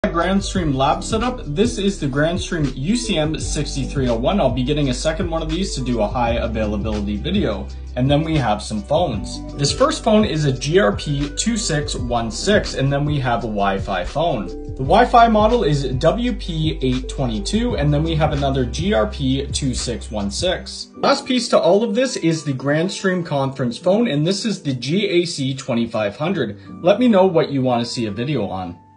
Grandstream lab setup. This is the Grandstream UCM6301. I'll be getting a second one of these to do a high availability video. And then we have some phones. This first phone is a GRP2616, and then we have a Wi-Fi phone. The Wi-Fi model is WP822, and then we have another GRP2616. Last piece to all of this is the Grandstream conference phone, and this is the GAC2500. Let me know what you want to see a video on.